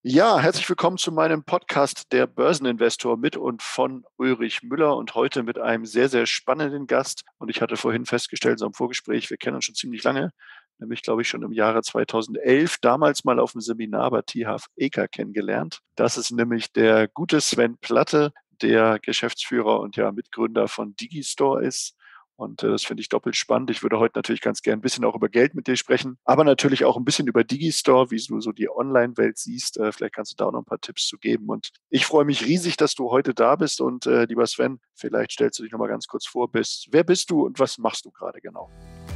Ja, herzlich willkommen zu meinem Podcast Der Börseninvestor mit und von Ulrich Müller und heute mit einem sehr, sehr spannenden Gast. Und ich hatte vorhin festgestellt, so im Vorgespräch, wir kennen uns schon ziemlich lange, nämlich glaube ich schon im Jahre 2011, damals mal auf dem Seminar bei T-Half Eker kennengelernt. Das ist nämlich der gute Sven Platte, der Geschäftsführer und ja Mitgründer von Digistore ist. Und das finde ich doppelt spannend. Ich würde heute natürlich ganz gern ein bisschen auch über Geld mit dir sprechen, aber natürlich auch ein bisschen über Digistore, wie du so die Online-Welt siehst. Vielleicht kannst du da auch noch ein paar Tipps zu geben. Und ich freue mich riesig, dass du heute da bist. Und lieber Sven, vielleicht stellst du dich noch mal ganz kurz vor. Wer bist du und was machst du gerade genau?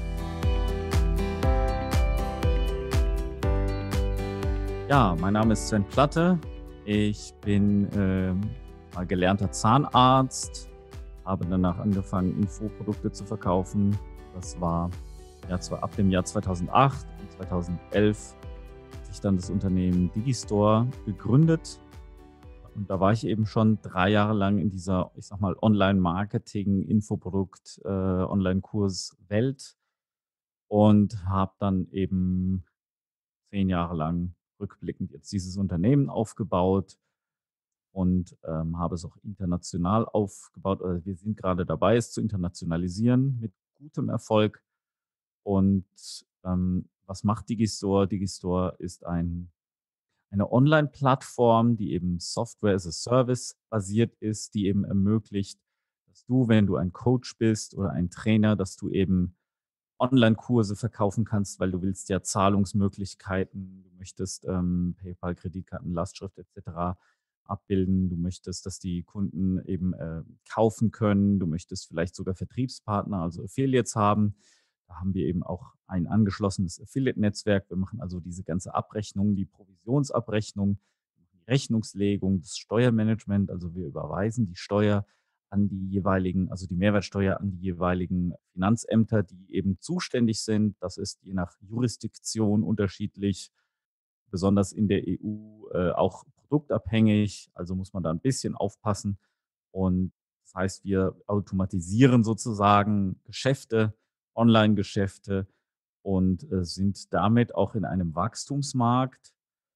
Ja, mein Name ist Sven Platte. Ich bin mal gelernter Zahnarzt, habe danach angefangen, Infoprodukte zu verkaufen. Das war ja zwar ab dem Jahr 2008 und 2011 hat sich dann das Unternehmen Digistore gegründet. Und da war ich eben schon 3 Jahre lang in dieser, ich sag mal, Online-Marketing, Infoprodukt, Online-Kurs-Welt und habe dann eben 10 Jahre lang rückblickend jetzt dieses Unternehmen aufgebaut und habe es auch international aufgebaut. Oder wir sind gerade dabei, es zu internationalisieren mit gutem Erfolg. Und was macht Digistore? Digistore ist eine Online-Plattform, die eben Software as a Service basiert ist, die eben ermöglicht, dass du, wenn du ein Coach bist oder ein Trainer, dass du eben Online-Kurse verkaufen kannst, weil du willst ja Zahlungsmöglichkeiten, du möchtest PayPal, Kreditkarten, Lastschrift etc. abbilden, du möchtest, dass die Kunden eben kaufen können, du möchtest vielleicht sogar Vertriebspartner, also Affiliates haben. Da haben wir eben auch ein angeschlossenes Affiliate-Netzwerk. Wir machen also diese ganze Abrechnung, die Provisionsabrechnung, die Rechnungslegung, das Steuermanagement, also wir überweisen die Steuer an die jeweiligen, also die Mehrwertsteuer an die jeweiligen Finanzämter, die eben zuständig sind. Das ist je nach Jurisdiktion unterschiedlich, besonders in der EU auch produktabhängig. Also muss man da ein bisschen aufpassen. Und das heißt, wir automatisieren sozusagen Geschäfte, Online-Geschäfte und sind damit auch in einem Wachstumsmarkt,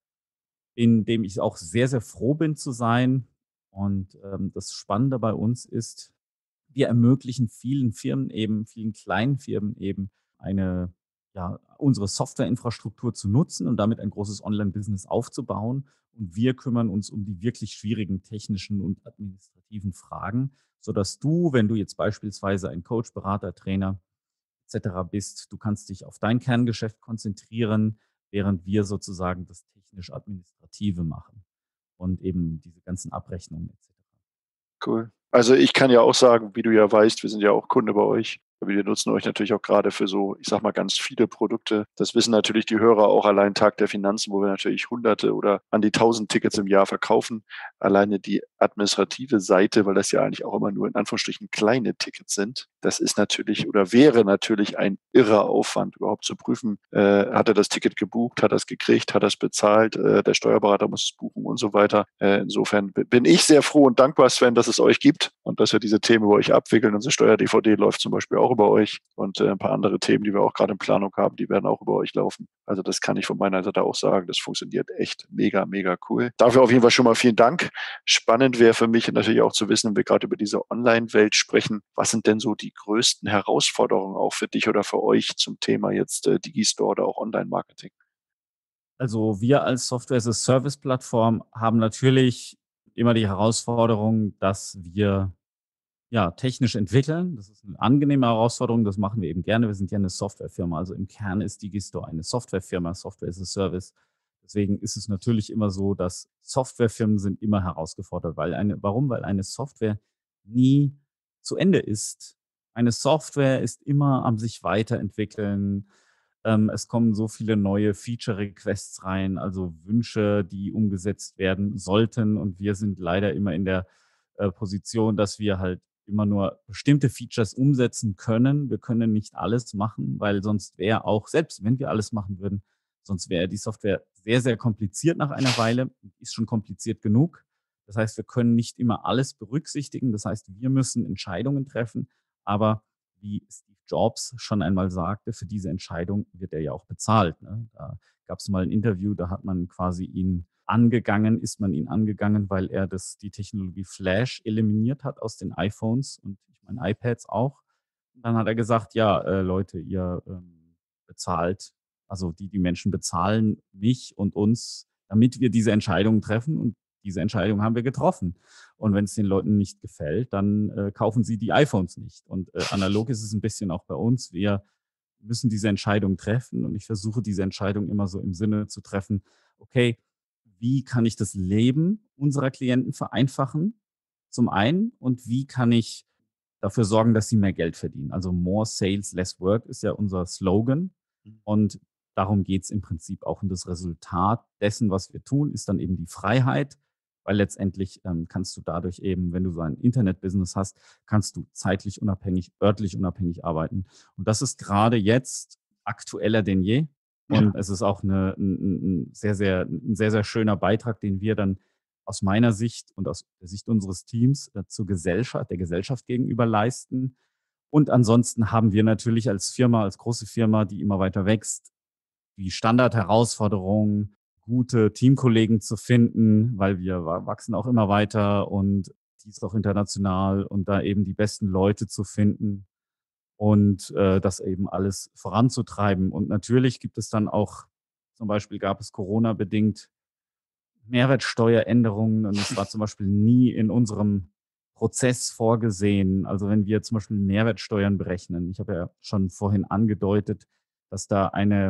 in dem ich auch sehr, sehr froh bin zu sein. Und das Spannende bei uns ist, wir ermöglichen vielen Firmen eben, vielen kleinen Firmen eben eine, ja, unsere Softwareinfrastruktur zu nutzen und damit ein großes Online-Business aufzubauen. Und wir kümmern uns um die wirklich schwierigen technischen und administrativen Fragen, sodass du, wenn du jetzt beispielsweise ein Coach, Berater, Trainer etc. bist, du kannst dich auf dein Kerngeschäft konzentrieren, während wir sozusagen das technisch-administrative machen und eben diese ganzen Abrechnungen etc. Cool. Also ich kann ja auch sagen, wie du ja weißt, wir sind ja auch Kunde bei euch. Wir nutzen euch natürlich auch gerade für so, ich sag mal, ganz viele Produkte. Das wissen natürlich die Hörer auch allein Tag der Finanzen, wo wir natürlich Hunderte oder an die 1000 Tickets im Jahr verkaufen. Alleine die administrative Seite, weil das ja eigentlich auch immer nur in Anführungsstrichen kleine Tickets sind. Das ist natürlich oder wäre natürlich ein irrer Aufwand, überhaupt zu prüfen, hat er das Ticket gebucht, hat er es gekriegt, hat er es bezahlt, der Steuerberater muss es buchen und so weiter. Insofern bin ich sehr froh und dankbar, Sven, dass es euch gibt und dass wir diese Themen über euch abwickeln. Unsere Steuer-DVD läuft zum Beispiel auch über euch und ein paar andere Themen, die wir auch gerade in Planung haben, die werden auch über euch laufen. Also das kann ich von meiner Seite auch sagen. Das funktioniert echt mega, mega cool. Dafür auf jeden Fall schon mal vielen Dank. Spannend wäre für mich natürlich auch zu wissen, wenn wir gerade über diese Online-Welt sprechen, was sind denn so die größten Herausforderungen auch für dich oder für euch zum Thema jetzt Digistore oder auch Online-Marketing? Also wir als Software-as-a-Service-Plattform haben natürlich immer die Herausforderung, dass wir ja technisch entwickeln. Das ist eine angenehme Herausforderung, das machen wir eben gerne. Wir sind ja eine Softwarefirma, also im Kern ist Digistore eine Softwarefirma, Software as a Service. Deswegen ist es natürlich immer so, dass Softwarefirmen sind immer herausgefordert, warum? Weil eine Software nie zu Ende ist. Eine Software ist immer am sich weiterentwickeln. Es kommen so viele neue Feature-Requests rein, also Wünsche, die umgesetzt werden sollten. Und wir sind leider immer in der Position, dass wir halt immer nur bestimmte Features umsetzen können. Wir können nicht alles machen, weil sonst wäre auch, selbst wenn wir alles machen würden, sonst wäre die Software sehr, sehr kompliziert nach einer Weile, ist schon kompliziert genug. Das heißt, wir können nicht immer alles berücksichtigen. Das heißt, wir müssen Entscheidungen treffen, aber wie Steve Jobs schon einmal sagte, für diese Entscheidung wird er ja auch bezahlt. Ne? Da gab es mal ein Interview, da hat man quasi ihn ist man ihn angegangen, weil er die Technologie Flash eliminiert hat aus den iPhones und ich meine iPads auch. Und dann hat er gesagt, ja, Leute, ihr bezahlt, also die Menschen bezahlen mich und uns, damit wir diese Entscheidungen treffen und diese Entscheidung haben wir getroffen. Und wenn es den Leuten nicht gefällt, dann kaufen sie die iPhones nicht. Und analog ist es ein bisschen auch bei uns. Wir müssen diese Entscheidung treffen und ich versuche diese Entscheidung immer so im Sinne zu treffen, okay, wie kann ich das Leben unserer Klienten vereinfachen, zum einen, und wie kann ich dafür sorgen, dass sie mehr Geld verdienen. Also more sales, less work ist ja unser Slogan und darum geht es im Prinzip auch. Und das Resultat dessen, was wir tun, ist dann eben die Freiheit, weil letztendlich kannst du dadurch eben, wenn du so ein Internet-Business hast, kannst du zeitlich unabhängig, örtlich unabhängig arbeiten. Und das ist gerade jetzt aktueller denn je. Und es ist auch ein sehr, sehr schöner Beitrag, den wir dann aus meiner Sicht und aus der Sicht unseres Teams der Gesellschaft gegenüber leisten. Und ansonsten haben wir natürlich als Firma, als große Firma, die immer weiter wächst, die Standardherausforderung, gute Teamkollegen zu finden, weil wir wachsen auch immer weiter und dies auch international und da eben die besten Leute zu finden und das eben alles voranzutreiben. Und natürlich gibt es dann auch, zum Beispiel gab es Corona-bedingt Mehrwertsteueränderungen und es war zum Beispiel nie in unserem Prozess vorgesehen. Also wenn wir zum Beispiel Mehrwertsteuern berechnen, ich habe ja schon vorhin angedeutet, dass da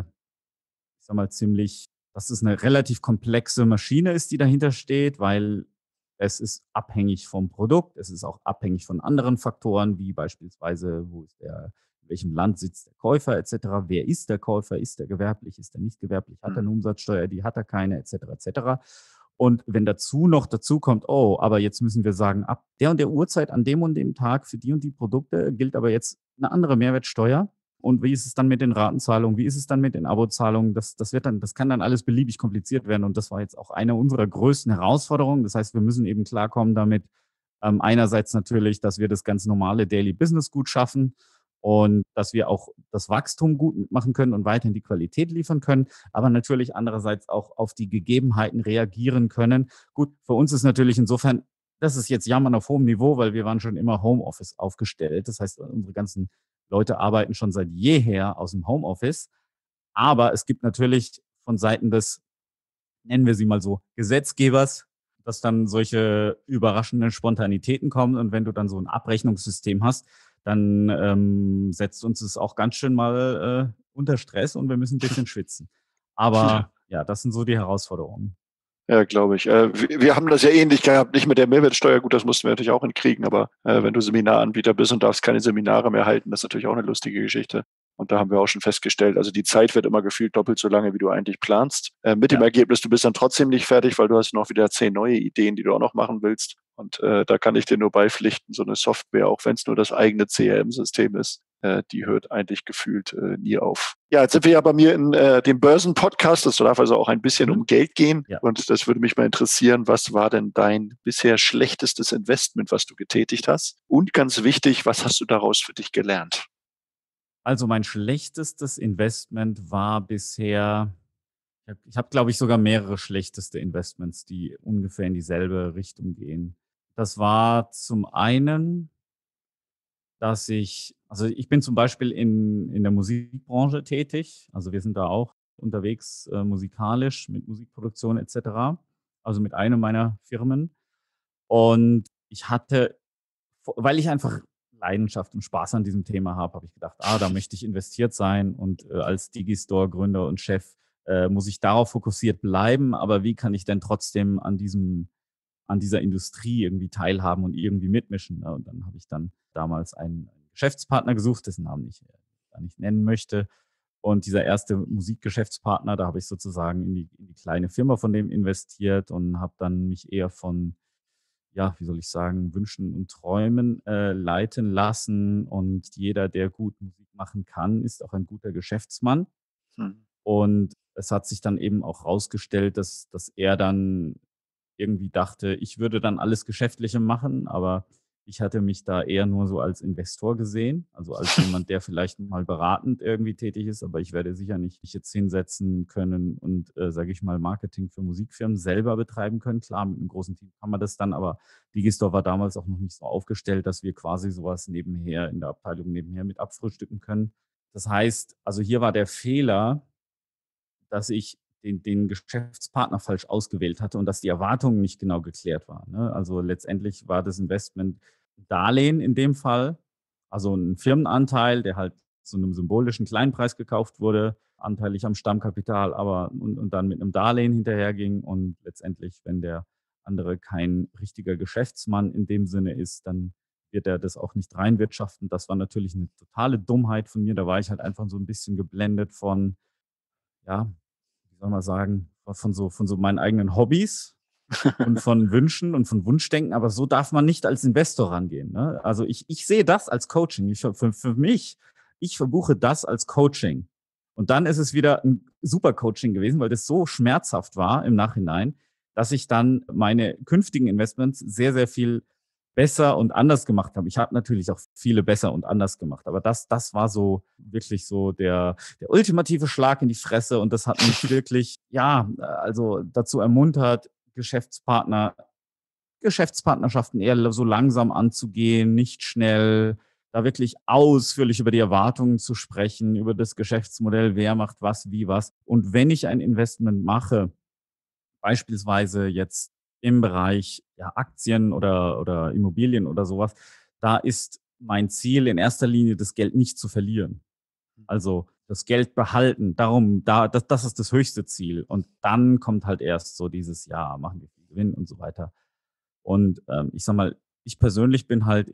ich sag mal, dass es eine relativ komplexe Maschine ist, die dahinter steht, weil es ist abhängig vom Produkt, es ist auch abhängig von anderen Faktoren, wie beispielsweise, in welchem Land sitzt der Käufer etc. Wer ist der Käufer? Ist er gewerblich? Ist er nicht gewerblich? Hat er eine Umsatzsteuer? Die hat er keine etc. etc. Und wenn dazu kommt, oh, aber jetzt müssen wir sagen, ab der und der Uhrzeit an dem und dem Tag für die und die Produkte gilt aber jetzt eine andere Mehrwertsteuer. Und wie ist es dann mit den Ratenzahlungen? Wie ist es dann mit den Abozahlungen? Das kann dann alles beliebig kompliziert werden. Und das war jetzt auch eine unserer größten Herausforderungen. Das heißt, wir müssen eben klarkommen damit, einerseits natürlich, dass wir das ganz normale Daily Business gut schaffen und dass wir auch das Wachstum gut machen können und weiterhin die Qualität liefern können, aber natürlich andererseits auch auf die Gegebenheiten reagieren können. Gut, für uns ist natürlich insofern, das ist jetzt Jammern auf hohem Niveau, weil wir waren schon immer Homeoffice aufgestellt. Das heißt, unsere ganzen Leute arbeiten schon seit jeher aus dem Homeoffice. Aber es gibt natürlich von Seiten des, nennen wir sie mal so, Gesetzgebers, dass dann solche überraschenden Spontanitäten kommen. Und wenn du dann so ein Abrechnungssystem hast, dann setzt uns es auch ganz schön mal unter Stress und wir müssen ein bisschen schwitzen. Aber ja, das sind so die Herausforderungen. Ja, glaube ich. Wir haben das ja ähnlich gehabt, nicht mit der Mehrwertsteuer. Gut, das mussten wir natürlich auch hinkriegen, aber wenn du Seminaranbieter bist und darfst keine Seminare mehr halten, das ist natürlich auch eine lustige Geschichte. Und da haben wir auch schon festgestellt, also die Zeit wird immer gefühlt doppelt so lange, wie du eigentlich planst. Mit dem Ergebnis, du bist dann trotzdem nicht fertig, weil du hast noch wieder 10 neue Ideen, die du auch noch machen willst. Und da kann ich dir nur beipflichten, so eine Software, auch wenn es nur das eigene CRM-System ist, die hört eigentlich gefühlt nie auf. Ja, jetzt sind wir ja bei mir in dem Börsen-Podcast. Das darf also auch ein bisschen um Geld gehen. Ja. Und das würde mich mal interessieren, was war denn dein bisher schlechtestes Investment, was du getätigt hast? Und ganz wichtig, was hast du daraus für dich gelernt? Also mein schlechtestes Investment war bisher, ich habe, glaube ich, sogar mehrere schlechteste Investments, die ungefähr in dieselbe Richtung gehen. Das war zum einen, also ich bin zum Beispiel in der Musikbranche tätig. Also wir sind da auch unterwegs musikalisch mit Musikproduktion etc. Also mit einer meiner Firmen. Und ich hatte, weil ich einfach Leidenschaft und Spaß an diesem Thema habe ich gedacht, da möchte ich investiert sein und als Digistore-Gründer und Chef muss ich darauf fokussiert bleiben, aber wie kann ich denn trotzdem an dieser Industrie irgendwie teilhaben und irgendwie mitmischen? Ne? Und dann habe ich dann damals einen Geschäftspartner gesucht, dessen Namen ich gar nicht nennen möchte. Und dieser erste Musikgeschäftspartner, da habe ich sozusagen in die kleine Firma von dem investiert und habe dann mich eher von, ja, wie soll ich sagen, Wünschen und Träumen leiten lassen. Und jeder, der gut Musik machen kann, ist auch ein guter Geschäftsmann. Und es hat sich dann eben auch rausgestellt, dass er dann irgendwie dachte, ich würde dann alles Geschäftliche machen, aber Ich hatte mich da eher nur so als Investor gesehen, also als jemand, der vielleicht mal beratend irgendwie tätig ist, aber ich werde sicher nicht mich jetzt hinsetzen können und, sage ich mal, Marketing für Musikfirmen selber betreiben können. Klar, mit einem großen Team kann man das dann, aber Digistore war damals auch noch nicht so aufgestellt, dass wir quasi sowas nebenher in der Abteilung nebenher mit abfrühstücken können. Das heißt, also hier war der Fehler, dass ich den Geschäftspartner falsch ausgewählt hatte und dass die Erwartungen nicht genau geklärt waren, ne? Also, letztendlich war das Investment Darlehen in dem Fall, also ein Firmenanteil, der halt zu einem symbolischen Kleinpreis gekauft wurde, anteilig am Stammkapital, aber und dann mit einem Darlehen hinterherging und letztendlich, wenn der andere kein richtiger Geschäftsmann in dem Sinne ist, dann wird er das auch nicht reinwirtschaften. Das war natürlich eine totale Dummheit von mir. Da war ich halt einfach so ein bisschen geblendet von, ja, wie soll man sagen, von so meinen eigenen Hobbys und von Wünschen und von Wunschdenken, aber so darf man nicht als Investor rangehen, ne? Also, ich sehe das als Coaching. Für mich, ich verbuche das als Coaching. Und dann ist es wieder ein super Coaching gewesen, weil das so schmerzhaft war im Nachhinein, dass ich dann meine künftigen Investments sehr, sehr viel besser und anders gemacht habe. Ich habe natürlich auch viele besser und anders gemacht, aber das war so wirklich so der ultimative Schlag in die Fresse und das hat mich wirklich, ja, also dazu ermuntert, Geschäftspartnerschaften eher so langsam anzugehen, nicht schnell, da wirklich ausführlich über die Erwartungen zu sprechen, über das Geschäftsmodell, wer macht was, wie was. Und wenn ich ein Investment mache, beispielsweise jetzt im Bereich, ja, Aktien oder Immobilien oder sowas, da ist mein Ziel in erster Linie, das Geld nicht zu verlieren. Also, das Geld behalten, darum das ist das höchste Ziel. Und dann kommt halt erst so dieses: „Ja, machen wir viel Gewinn“ und so weiter. Und, ich sage mal, ich persönlich bin halt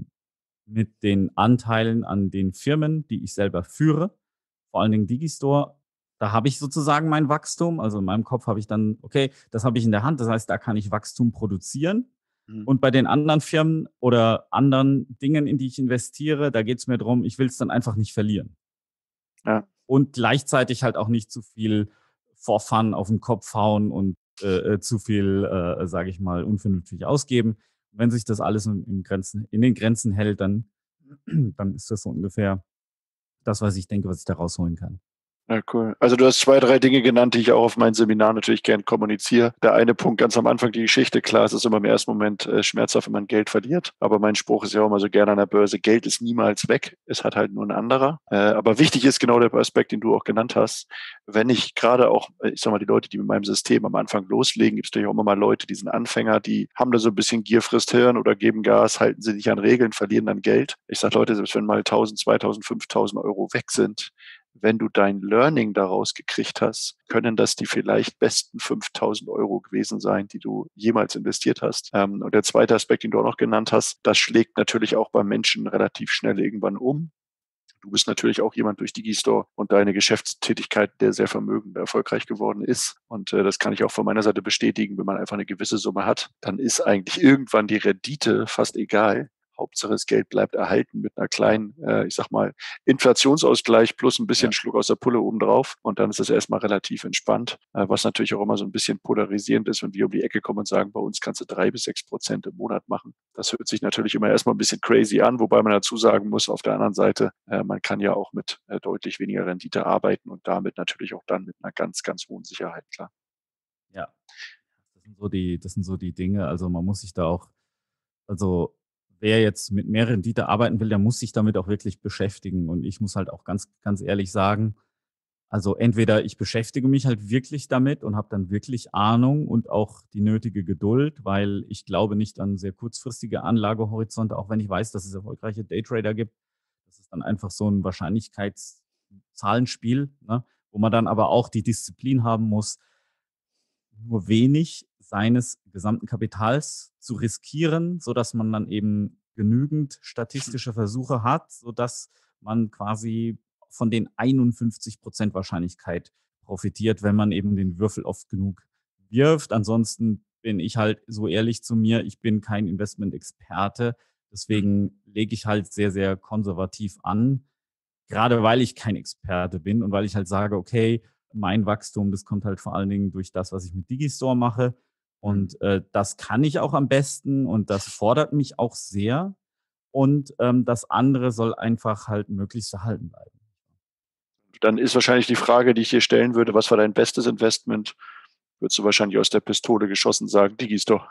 mit den Anteilen an den Firmen, die ich selber führe, vor allen Dingen Digistore, da habe ich sozusagen mein Wachstum. Also, in meinem Kopf habe ich dann: „Okay, das habe ich in der Hand.“ Das heißt, da kann ich Wachstum produzieren. Mhm. Und bei den anderen Firmen oder anderen Dingen, in die ich investiere, da geht es mir drum, ich will es dann einfach nicht verlieren. Ja, Und gleichzeitig halt auch nicht zu viel for fun auf den Kopf hauen und, zu viel, sage ich mal, unvernünftig ausgeben. Wenn sich das alles in den Grenzen hält, dann dann ist das so ungefähr das, was ich denke, was ich da rausholen kann. ja, cool. Also, du hast 2, 3 Dinge genannt, die ich auch auf meinen Seminaren natürlich gern kommuniziere. Der eine Punkt ganz am Anfang, die Geschichte. Klar, es ist immer im ersten Moment, schmerzhaft, wenn man Geld verliert. Aber mein Spruch ist ja auch immer so gerne an der Börse: „Geld ist niemals weg. Es hat halt nur ein anderer.“ Aber wichtig ist genau der Aspekt, den du auch genannt hast. Wenn ich gerade auch, ich sage mal, die Leute, die mit meinem System am Anfang loslegen, gibt es natürlich auch immer mal Leute, die sind Anfänger, die haben da so ein bisschen Gier frisst Hirn oder geben Gas, halten sich nicht an Regeln, verlieren dann Geld. Ich sage: „Leute, selbst wenn mal 1.000, 2.000, 5.000 € weg sind, wenn du dein Learning daraus gekriegt hast, können das die vielleicht besten 5.000 € gewesen sein, die du jemals investiert hast. Und der zweite Aspekt, den du auch noch genannt hast, das schlägt natürlich auch beim Menschen relativ schnell irgendwann um. Du bist natürlich auch jemand durch Digistore und deine Geschäftstätigkeit, der sehr vermögend erfolgreich geworden ist. Und das kann ich auch von meiner Seite bestätigen, wenn man einfach eine gewisse Summe hat, dann ist eigentlich irgendwann die Rendite fast egal. Hauptsache das Geld bleibt erhalten mit einer kleinen, ich sag mal, Inflationsausgleich plus ein bisschen Ja. Schluck aus der Pulle obendrauf. Und dann ist es erstmal relativ entspannt, was natürlich auch immer so ein bisschen polarisierend ist, wenn wir um die Ecke kommen und sagen, bei uns kannst du 3 bis 6% im Monat machen. Das hört sich natürlich immer erstmal ein bisschen crazy an, wobei man dazu sagen muss, auf der anderen Seite, man kann ja auch mit deutlich weniger Rendite arbeiten und damit natürlich auch dann mit einer ganz, ganz hohen Sicherheit, klar. Ja, das sind so die Dinge. Also, man muss sich da auch, also, wer jetzt mit mehr Rendite arbeiten will, der muss sich damit auch wirklich beschäftigen. Und ich muss halt auch ganz ganz ehrlich sagen, also, entweder ich beschäftige mich halt wirklich damit und habe dann wirklich Ahnung und auch die nötige Geduld, weil ich glaube nicht an sehr kurzfristige Anlagehorizonte, auch wenn ich weiß, dass es erfolgreiche Daytrader gibt. Das ist dann einfach so ein Wahrscheinlichkeitszahlenspiel, ne, wo man dann aber auch die Disziplin haben muss, nur wenig seines gesamten Kapitals zu riskieren, sodass man dann eben genügend statistische Versuche hat, sodass man quasi von den 51% Wahrscheinlichkeit profitiert, wenn man eben den Würfel oft genug wirft. Ansonsten bin ich halt so ehrlich zu mir, ich bin kein Investmentexperte, Mhm. deswegen lege ich halt sehr, sehr konservativ an, gerade weil ich kein Experte bin und weil ich halt sage, okay, mein Wachstum, das kommt halt vor allen Dingen durch das, was ich mit Digistore mache. Und das kann ich auch am besten und das fordert mich auch sehr. Und das andere soll einfach halt möglichst erhalten bleiben. Dann ist wahrscheinlich die Frage, die ich hier stellen würde: Was war dein bestes Investment? Würdest du wahrscheinlich aus der Pistole geschossen sagen: Digistore.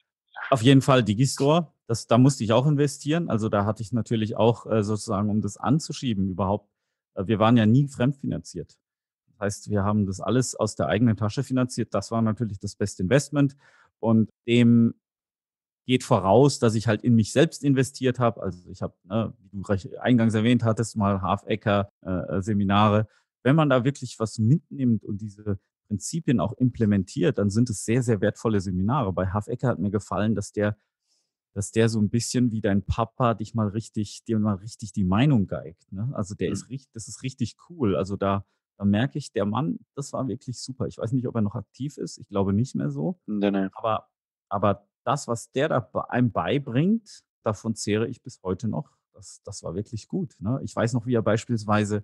Auf jeden Fall Digistore. Da musste ich auch investieren. Also da hatte ich natürlich auch sozusagen, um das anzuschieben überhaupt, wir waren ja nie fremdfinanziert. Das heißt, wir haben das alles aus der eigenen Tasche finanziert. Das war natürlich das beste Investment. Und dem geht voraus, dass ich halt in mich selbst investiert habe. Also ich habe, ne, wie du eingangs erwähnt hattest, mal Half-Acre-Seminare. Wenn man da wirklich was mitnimmt und diese Prinzipien auch implementiert, dann sind es sehr, sehr wertvolle Seminare. Bei Half-Acre hat mir gefallen, dass der so ein bisschen wie dein Papa dir mal richtig die Meinung geigt. Ne? Also Mhm. das ist richtig cool. Also da merke ich, der Mann, das war wirklich super. Ich weiß nicht, ob er noch aktiv ist. Ich glaube nicht mehr so. Ne, ne. Aber aber das, was der da einem beibringt, davon zehre ich bis heute noch. Das war wirklich gut, ne? Ich weiß noch, wie er beispielsweise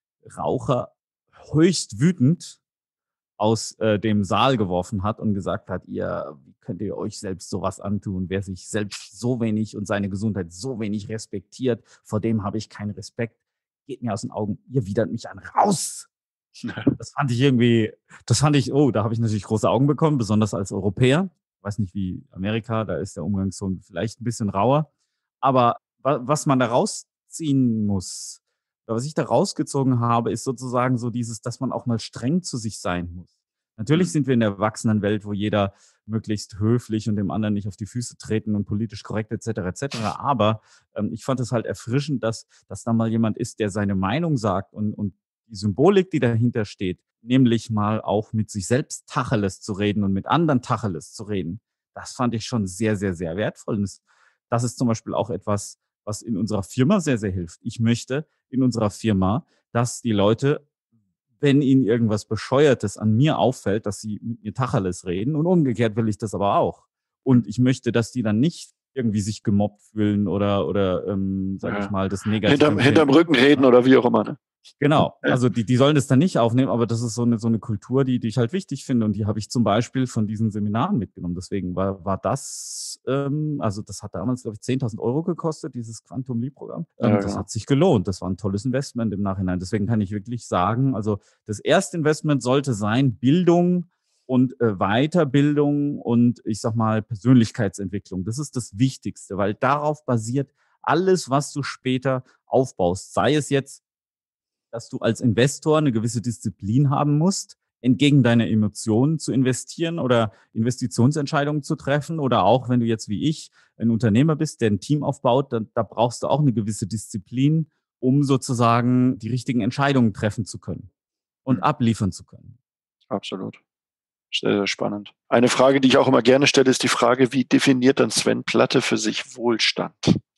Raucher höchst wütend aus, dem Saal geworfen hat und gesagt hat: Wie könnt ihr euch selbst sowas antun? Wer sich selbst so wenig und seine Gesundheit so wenig respektiert, vor dem habe ich keinen Respekt. Geht mir aus den Augen, ihr widert mich an, raus!“ Das fand ich irgendwie oh, da habe ich natürlich große Augen bekommen, besonders als Europäer. Ich weiß nicht, wie Amerika, da ist der Umgang so vielleicht ein bisschen rauer. Aber was man da rausziehen muss, oder was ich da rausgezogen habe, ist sozusagen so dieses, dass man auch mal streng zu sich sein muss. Natürlich Mhm. sind wir in der Erwachsenenwelt, wo jeder möglichst höflich und dem anderen nicht auf die Füße treten und politisch korrekt et cetera. Aber ich fand es halt erfrischend, dass da mal jemand ist, der seine Meinung sagt und die Symbolik, die dahinter steht, nämlich mal auch mit sich selbst Tacheles zu reden und mit anderen Tacheles zu reden, das fand ich schon sehr, sehr, sehr wertvoll. Und das ist zum Beispiel auch etwas, was in unserer Firma sehr, sehr hilft. Ich möchte in unserer Firma, dass die Leute, wenn ihnen irgendwas Bescheuertes an mir auffällt, dass sie mit mir Tacheles reden und umgekehrt will ich das aber auch. Mhm. Und ich möchte, dass die dann nicht irgendwie sich gemobbt fühlen oder sage ich Ja. mal, das negativ Hinterm empfinden. Rücken reden oder wie auch immer, ne? Genau, Ja. also die sollen das dann nicht aufnehmen, aber das ist so eine Kultur, die ich halt wichtig finde und die habe ich zum Beispiel von diesen Seminaren mitgenommen. Deswegen war das also das hat damals, glaube ich, 10.000 € gekostet, dieses Quantum Leap-Programm. Ja, Das genau. hat sich gelohnt. Das war ein tolles Investment im Nachhinein. Deswegen kann ich wirklich sagen, also das erste Investment sollte sein Bildung und, Weiterbildung und ich sage mal Persönlichkeitsentwicklung. Das ist das Wichtigste, weil darauf basiert alles, was du später aufbaust. Sei es jetzt, dass du als Investor eine gewisse Disziplin haben musst, entgegen deiner Emotionen zu investieren oder Investitionsentscheidungen zu treffen. Oder auch, wenn du jetzt wie ich ein Unternehmer bist, der ein Team aufbaut, dann da brauchst du auch eine gewisse Disziplin, um sozusagen die richtigen Entscheidungen treffen zu können und Mhm. abliefern zu können. Absolut. Sehr, sehr spannend. Eine Frage, die ich auch immer gerne stelle, ist die Frage: Wie definiert dann Sven Platte für sich Wohlstand?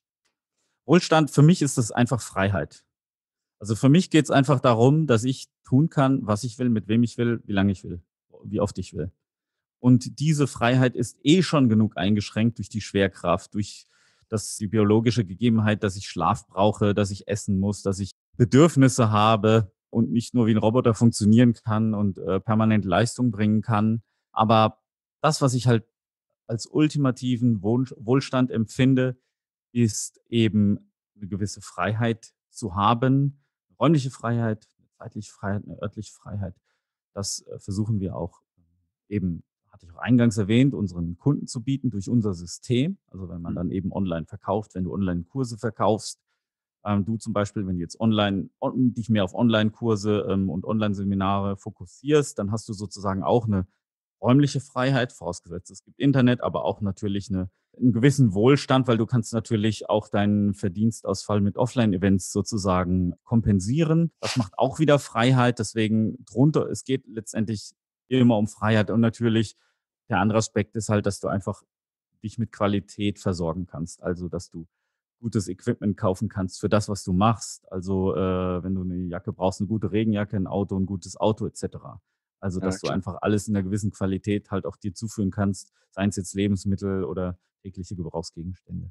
Wohlstand für mich ist das einfach Freiheit. Also, für mich geht es einfach darum, dass ich tun kann, was ich will, mit wem ich will, wie lange ich will, wie oft ich will. Und diese Freiheit ist eh schon genug eingeschränkt durch die Schwerkraft, durch die biologische Gegebenheit, dass ich Schlaf brauche, dass ich essen muss, dass ich Bedürfnisse habe und nicht nur wie ein Roboter funktionieren kann und permanent Leistung bringen kann. Aber das, was ich halt als ultimativen Wohlstand empfinde, ist eben eine gewisse Freiheit zu haben, 'ne räumliche Freiheit, 'ne zeitliche Freiheit, eine örtliche Freiheit. Das versuchen wir auch eben, hatte ich auch eingangs erwähnt, unseren Kunden zu bieten durch unser System. Also, wenn man Mhm. dann eben online verkauft, wenn du Online-Kurse verkaufst, du zum Beispiel, wenn du jetzt dich mehr auf Online-Kurse und Online-Seminare fokussierst, dann hast du sozusagen auch eine räumliche Freiheit, vorausgesetzt es gibt Internet, aber auch natürlich 'n gewissen Wohlstand, weil du kannst natürlich auch deinen Verdienstausfall mit Offline-Events sozusagen kompensieren. Das macht auch wieder Freiheit, deswegen es geht letztendlich immer um Freiheit und natürlich der andere Aspekt ist halt, dass du einfach dich mit Qualität versorgen kannst. Also, dass du gutes Equipment kaufen kannst für das, was du machst. Also, wenn du eine Jacke brauchst, eine gute Regenjacke, ein Auto, ein gutes Auto et cetera. Also, Ja, dass du klar. einfach alles in einer gewissen Qualität halt auch dir zuführen kannst, seien es jetzt Lebensmittel oder tägliche Gebrauchsgegenstände.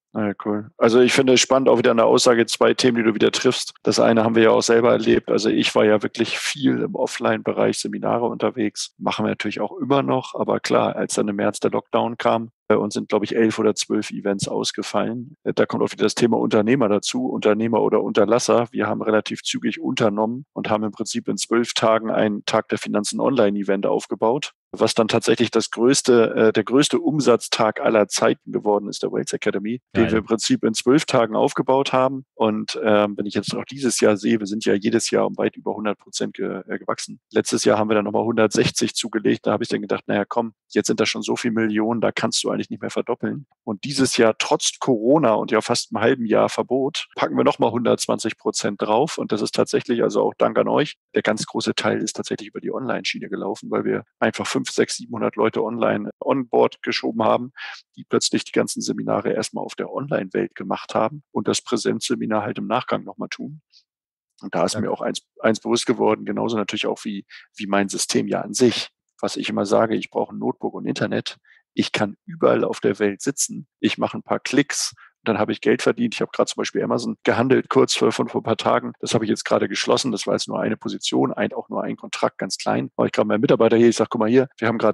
Na ja, cool. Also ich finde es spannend, auch wieder an der Aussage, 2 Themen, die du wieder triffst. Das eine haben wir ja auch selber erlebt. Also ich war ja wirklich viel im Offline-Bereich Seminare unterwegs. Machen wir natürlich auch immer noch. Aber klar, als dann im März der Lockdown kam, und sind, glaube ich, 11 oder 12 Events ausgefallen. Da kommt auch wieder das Thema Unternehmer dazu, Unternehmer oder Unterlasser. Wir haben relativ zügig unternommen und haben im Prinzip in 12 Tagen einen Tag der Finanzen Online-Event aufgebaut, was dann tatsächlich der größte Umsatztag aller Zeiten geworden ist, der Wales Academy, den wir Geil. im Prinzip in 12 Tagen aufgebaut haben. Und wenn ich jetzt auch dieses Jahr sehe, wir sind ja jedes Jahr um weit über 100% gewachsen. Letztes Jahr haben wir dann nochmal 160 zugelegt. Da habe ich dann gedacht, naja, komm, jetzt sind da schon so viele Millionen, da kannst du eigentlich nicht mehr verdoppeln. Und dieses Jahr, trotz Corona und ja fast einem halben Jahr Verbot, packen wir nochmal 120% drauf. Und das ist tatsächlich, also auch Dank an euch, der ganz große Teil ist tatsächlich über die Online-Schiene gelaufen, weil wir einfach 500, 600, 700 Leute online on board geschoben haben, die plötzlich die ganzen Seminare erstmal auf der Online-Welt gemacht haben und das Präsenzseminar halt im Nachgang nochmal tun. Und da ist Ja, mir auch eins bewusst geworden, genauso natürlich auch wie mein System ja an sich. Was ich immer sage, ich brauche ein Notebook und Internet. Ich kann überall auf der Welt sitzen. Ich mache ein paar Klicks, dann habe ich Geld verdient. Ich habe gerade zum Beispiel Amazon gehandelt, kurz vor ein paar Tagen. Das habe ich jetzt gerade geschlossen. Das war jetzt nur eine Position, auch nur ein Kontrakt, ganz klein. Aber ich gerade meinen Mitarbeiter hier, ich sage, guck mal hier, wir haben gerade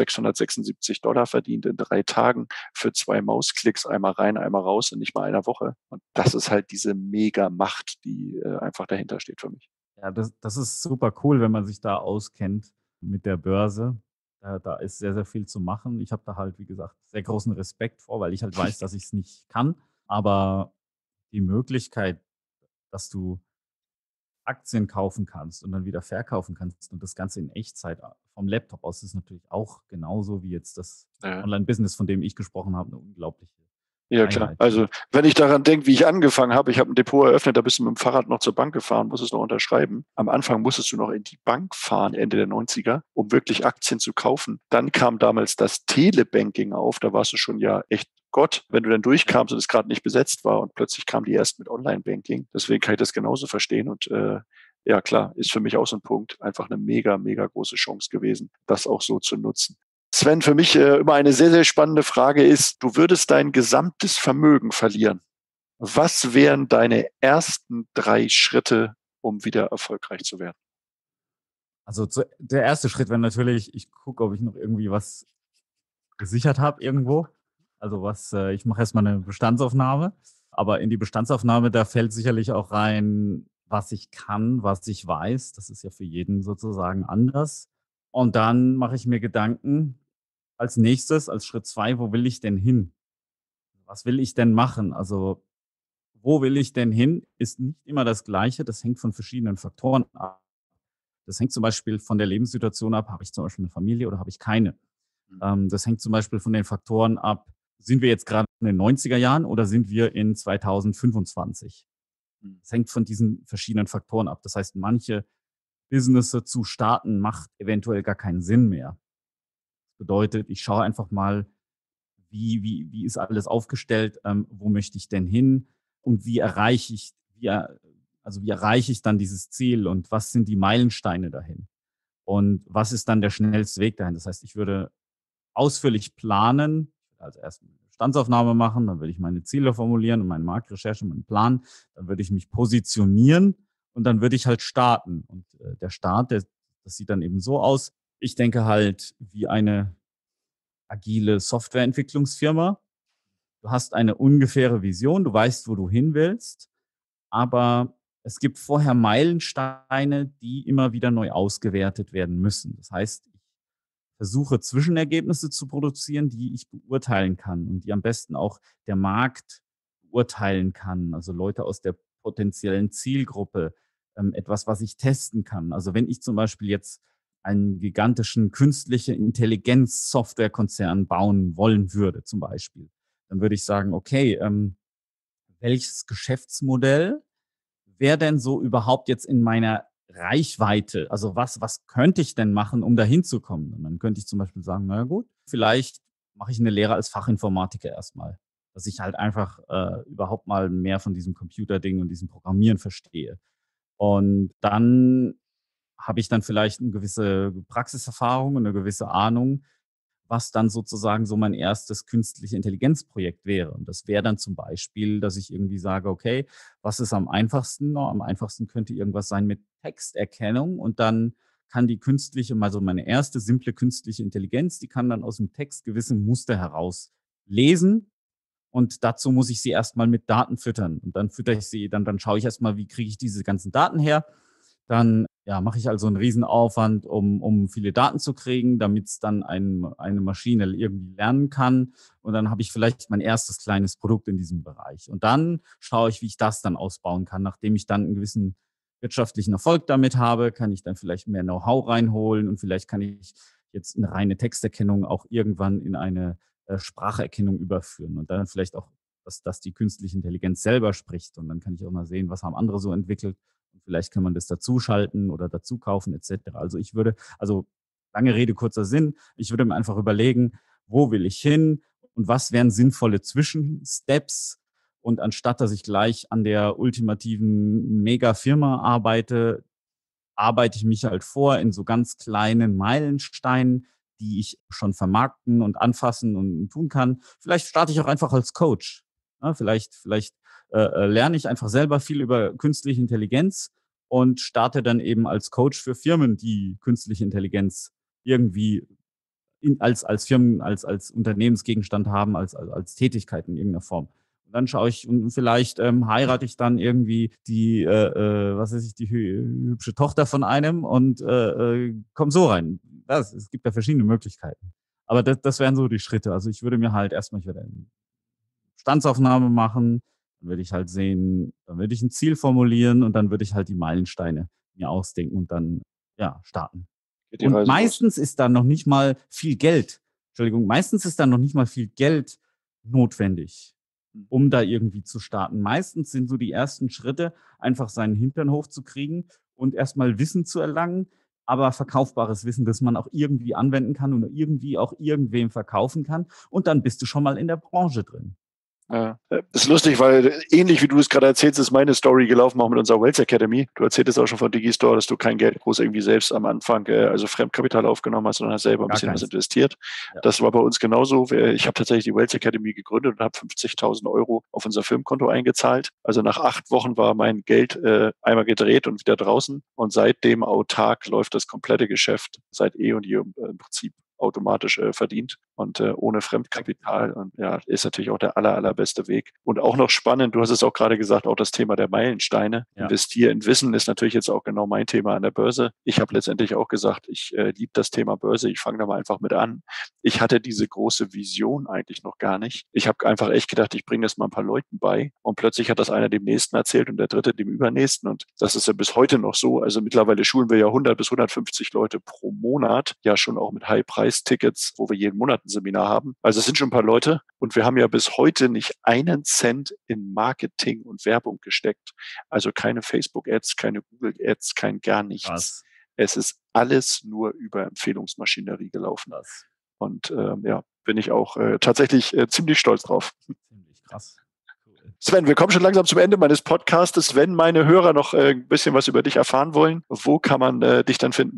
$1676 verdient in 3 Tagen für 2 Mausklicks, einmal rein, einmal raus in nicht mal einer Woche. Und das ist halt diese Mega-Macht, die einfach dahinter steht für mich. ja, das ist super cool, wenn man sich da auskennt mit der Börse. Da ist sehr, sehr viel zu machen. Ich habe da halt, wie gesagt, sehr großen Respekt vor, weil ich halt weiß, dass ich es nicht kann. Aber die Möglichkeit, dass du Aktien kaufen kannst und dann wieder verkaufen kannst und das Ganze in Echtzeit vom Laptop aus, ist natürlich auch genauso wie jetzt das Ja. Online-Business, von dem ich gesprochen habe, 'ne unglaubliche Ja, klar. Freiheit. Also, wenn ich daran denke, wie ich angefangen habe, ich habe ein Depot eröffnet, da bist du mit dem Fahrrad noch zur Bank gefahren, musstest noch unterschreiben. Am Anfang musstest du noch in die Bank fahren, Ende der 90er, um wirklich Aktien zu kaufen. Dann kam damals das Telebanking auf, da warst du schon ja echt Gott, wenn du dann Ja. durchkamst und es gerade nicht besetzt war und plötzlich kamen die erst mit Online-Banking. Deswegen kann ich das genauso verstehen und, ja klar, ist für mich auch so ein Punkt, einfach eine mega, mega große Chance gewesen, das auch so zu nutzen. Sven, für mich immer eine sehr, sehr spannende Frage ist, du würdest dein gesamtes Vermögen verlieren. Was wären deine ersten 3 Schritte, um wieder erfolgreich zu werden? Also, der erste Schritt wäre natürlich, ich gucke, ob ich noch irgendwie was gesichert habe irgendwo. Also, ich mache erst mal 'ne Bestandsaufnahme, aber in die Bestandsaufnahme, da fällt sicherlich auch rein, was ich kann, was ich weiß. Das ist ja für jeden sozusagen anders. Und dann mache ich mir Gedanken als Nächstes, als Schritt 2: Wo will ich denn hin? Was will ich denn machen? Also, wo will ich denn hin, ist nicht immer das Gleiche. Das hängt von verschiedenen Faktoren ab. Das hängt zum Beispiel von der Lebenssituation ab. Habe ich zum Beispiel eine Familie oder habe ich keine? Das hängt zum Beispiel von den Faktoren ab, sind wir jetzt gerade in den 90er Jahren oder sind wir in 2025? Es hängt von diesen verschiedenen Faktoren ab. Das heißt, manche Businesse zu starten, macht eventuell gar keinen Sinn mehr. Das bedeutet, ich schaue einfach mal, wie ist alles aufgestellt, wo möchte ich denn hin und wie erreiche ich dann dieses Ziel und was sind die Meilensteine dahin? Und was ist dann der schnellste Weg dahin? Das heißt, ich würde ausführlich planen, also erst eine Bestandsaufnahme machen, dann würde ich meine Ziele formulieren und meine Marktrecherche, meinen Plan, dann würde ich mich positionieren und dann würde ich halt starten. Und der Start, das sieht dann eben so aus. Ich denke halt wie eine agile Softwareentwicklungsfirma. Du hast eine ungefähre Vision, du weißt, wo du hin willst, aber es gibt vorher Meilensteine, die immer wieder neu ausgewertet werden müssen. Das heißt, ich versuche Zwischenergebnisse zu produzieren, die ich beurteilen kann und die am besten auch der Markt beurteilen kann, also Leute aus der potenziellen Zielgruppe, etwas, was ich testen kann. Also wenn ich zum Beispiel jetzt einen gigantischen künstliche Intelligenz-Softwarekonzern bauen wollen würde, zum Beispiel, dann würde ich sagen, okay, welches Geschäftsmodell wäre denn so überhaupt jetzt in meiner Reichweite? Also was könnte ich denn machen, um da hinzukommen? Und dann könnte ich zum Beispiel sagen, na ja gut, vielleicht mache ich eine Lehre als Fachinformatiker erstmal, dass ich halt einfach überhaupt mal mehr von diesem Computerding und diesem Programmieren verstehe. Und dann habe ich dann vielleicht eine gewisse Praxiserfahrung und eine gewisse Ahnung, was dann sozusagen so mein erstes künstliche Intelligenzprojekt wäre. Und das wäre dann zum Beispiel, dass ich irgendwie sage, okay, was ist am einfachsten? Na, am einfachsten könnte irgendwas sein mit Texterkennung und dann kann die künstliche, also meine erste simple künstliche Intelligenz, die kann dann aus dem Text gewisse Muster heraus lesen und dazu muss ich sie erstmal mit Daten füttern. Und dann füttere ich sie, dann schaue ich erstmal, wie kriege ich diese ganzen Daten her. Dann ja, mache ich also einen Riesenaufwand, um viele Daten zu kriegen, damit es dann eine Maschine irgendwie lernen kann. Und dann habe ich vielleicht mein erstes kleines Produkt in diesem Bereich. Und dann schaue ich, wie ich das dann ausbauen kann. Nachdem ich dann einen gewissen wirtschaftlichen Erfolg damit habe, kann ich dann vielleicht mehr Know-how reinholen und vielleicht kann ich jetzt eine reine Texterkennung auch irgendwann in eine Spracherkennung überführen und dann vielleicht auch, dass die künstliche Intelligenz selber spricht. Und dann kann ich auch mal sehen, was haben andere so entwickelt. Und vielleicht kann man das dazuschalten oder dazu kaufen, etc. Also lange Rede, kurzer Sinn, ich würde mir einfach überlegen, wo will ich hin und was wären sinnvolle Zwischensteps. Und anstatt dass ich gleich an der ultimativen Mega-Firma arbeite ich mich halt vor in so ganz kleinen Meilensteinen, die ich schon vermarkten und anfassen und tun kann. Vielleicht starte ich auch einfach als Coach. Ja, vielleicht lerne ich einfach selber viel über künstliche Intelligenz und starte dann eben als Coach für Firmen, die künstliche Intelligenz irgendwie als Firmen, als Unternehmensgegenstand haben, als Tätigkeit in irgendeiner Form. Und dann schaue ich und vielleicht heirate ich dann irgendwie was weiß ich, die hübsche Tochter von einem und komme so rein. Es gibt ja verschiedene Möglichkeiten. Aber das wären so die Schritte. Also ich würde mir halt erstmal, ich würde eine Bestandsaufnahme machen, dann würde ich halt sehen, dann würde ich ein Ziel formulieren und dann würde ich halt die Meilensteine mir ausdenken und dann ja starten. Geht die Und Reise los. meistens ist da noch nicht mal viel Geld, Entschuldigung, meistens ist da noch nicht mal viel Geld notwendig, um da irgendwie zu starten. Meistens sind so die ersten Schritte, einfach seinen Hintern hochzukriegen und erstmal Wissen zu erlangen, aber verkaufbares Wissen, das man auch irgendwie anwenden kann und irgendwie auch irgendwem verkaufen kann. Und dann bist du schon mal in der Branche drin. Ja. Ist lustig, weil ähnlich wie du es gerade erzählst, ist meine Story gelaufen, auch mit unserer Wealth Academy. Du erzähltest auch schon von Digistore, dass du kein Geld groß irgendwie selbst am Anfang, also Fremdkapital aufgenommen hast, sondern hast selber ein Gar bisschen was keins. investiert. Ja. Das war bei uns genauso. Ich habe tatsächlich die Wealth Academy gegründet und habe 50.000 Euro auf unser Firmenkonto eingezahlt. Also nach 8 Wochen war mein Geld einmal gedreht und wieder draußen. Und seitdem autark läuft das komplette Geschäft seit eh und je im Prinzip automatisch verdient und ohne Fremdkapital. Und ja, ist natürlich auch der allerbeste Weg. Und auch noch spannend, du hast es auch gerade gesagt, auch das Thema der Meilensteine. Ja. Investiere in Wissen ist natürlich jetzt auch genau mein Thema an der Börse. Ich habe letztendlich auch gesagt, ich liebe das Thema Börse. Ich fange da mal einfach mit an. Ich hatte diese große Vision eigentlich noch gar nicht. Ich habe einfach echt gedacht, ich bringe das mal ein paar Leuten bei. Und plötzlich hat das einer dem Nächsten erzählt und der Dritte dem Übernächsten. Und das ist ja bis heute noch so. Also mittlerweile schulen wir ja 100 bis 150 Leute pro Monat, ja schon auch mit High-Price-Tickets, wo wir jeden Monat ein Seminar haben. Also es sind schon ein paar Leute und wir haben ja bis heute nicht einen Cent in Marketing und Werbung gesteckt. Also keine Facebook-Ads, keine Google-Ads, kein gar nichts. Krass. Es ist alles nur über Empfehlungsmaschinerie gelaufen. Krass. Und ja, bin ich auch tatsächlich ziemlich stolz drauf. Ziemlich krass. Cool. Sven, wir kommen schon langsam zum Ende meines Podcastes. Wenn meine Hörer noch ein bisschen was über dich erfahren wollen, wo kann man dich dann finden?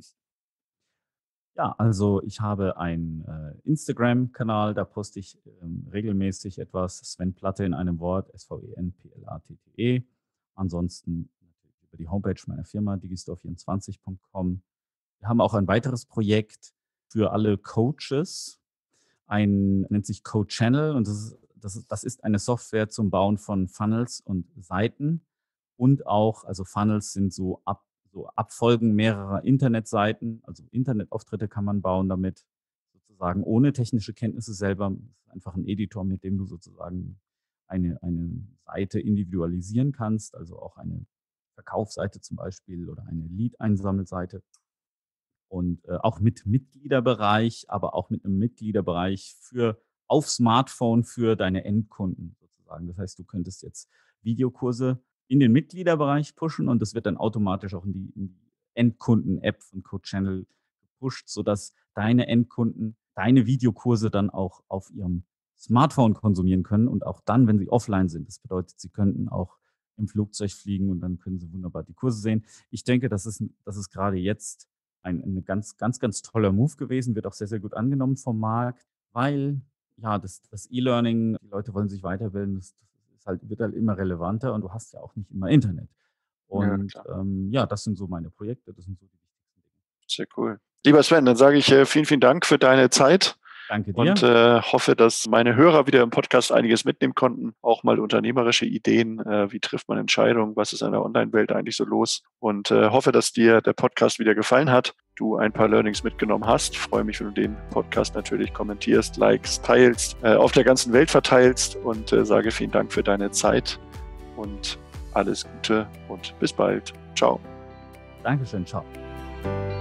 Ja, also ich habe einen Instagram-Kanal, da poste ich regelmäßig etwas. Sven Platte in einem Wort, SVENPLATTE. Ansonsten natürlich über die Homepage meiner Firma, digistore24.com. Wir haben auch ein weiteres Projekt für alle Coaches, nennt sich Code Channel und das ist eine Software zum Bauen von Funnels und Seiten und auch, also Funnels sind so Abfolgen mehrerer Internetseiten, also Internetauftritte kann man bauen damit, sozusagen ohne technische Kenntnisse selber. Das ist einfach ein Editor, mit dem du sozusagen eine Seite individualisieren kannst, also auch eine Verkaufsseite zum Beispiel oder eine Lead-Einsammelseite. Und auch mit Mitgliederbereich, aber auch mit einem Mitgliederbereich auf Smartphone für deine Endkunden sozusagen. Das heißt, du könntest jetzt Videokurse in den Mitgliederbereich pushen und das wird dann automatisch auch in die Endkunden-App von CodeChannel gepusht, sodass deine Endkunden deine Videokurse dann auch auf ihrem Smartphone konsumieren können und auch dann, wenn sie offline sind. Das bedeutet, sie könnten auch im Flugzeug fliegen und dann können sie wunderbar die Kurse sehen. Ich denke, das ist gerade jetzt ein ganz, ganz, ganz toller Move gewesen, wird auch sehr, sehr gut angenommen vom Markt, weil ja das E-Learning, die Leute wollen sich weiterbilden, wird halt immer relevanter und du hast ja auch nicht immer Internet. Ja, Und klar. ja, das sind so meine Projekte, das sind so die wichtigsten Dinge. Sehr cool. Lieber Sven, dann sage ich vielen, vielen Dank für deine Zeit Danke und dir. hoffe, dass meine Hörer wieder im Podcast einiges mitnehmen konnten. Auch mal unternehmerische Ideen, wie trifft man Entscheidungen, was ist in der Online-Welt eigentlich so los. Und hoffe, dass dir der Podcast wieder gefallen hat, du ein paar Learnings mitgenommen hast. Freue mich, wenn du den Podcast natürlich kommentierst, likest, teilst, auf der ganzen Welt verteilst und sage vielen Dank für deine Zeit und alles Gute und bis bald. Ciao. Dankeschön, ciao.